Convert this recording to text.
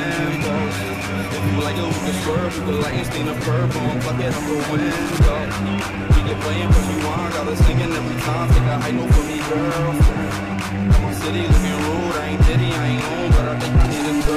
lamppost. If you like it, we can swerve, we can light and stain the purple and plug it up the window. We get playing from you on, got us thinking every time, take a high note for me, girlfriend. Got my city looking rude, I ain't diddy, I ain't home, but I think I need a girl.